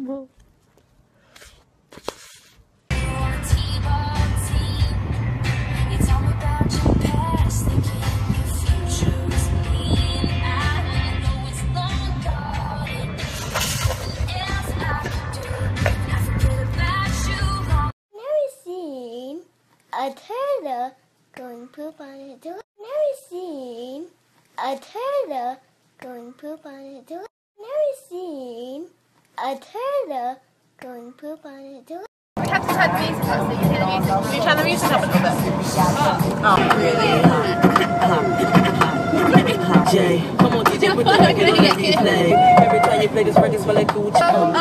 More. A turtle going poop on a toilet. Never seen a turtle going poop on a toilet. Never seen a turtle going poop on a toilet. We have to turn the music up so you can hear the music. Can you turn the music up a little bit? Oh, really? Jay, come on, DJ, put the mic in the play. Every time you play this record, smell like Gucci.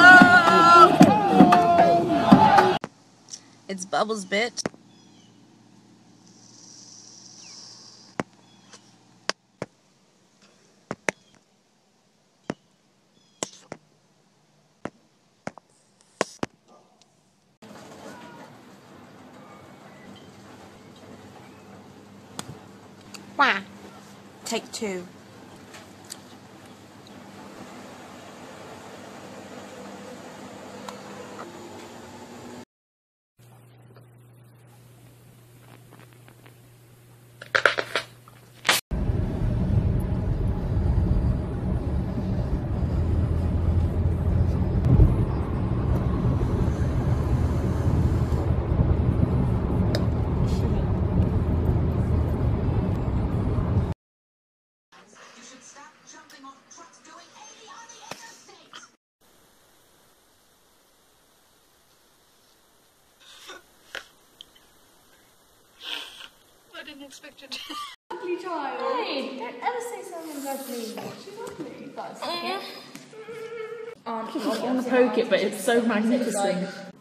It's Bubbles, bitch. Wow. Take 2. I didn't expect it. Lovely child. Hey, don't ever say someone's ugly. She's ugly. That's Mm. I want to poke it, but it's so magnificent.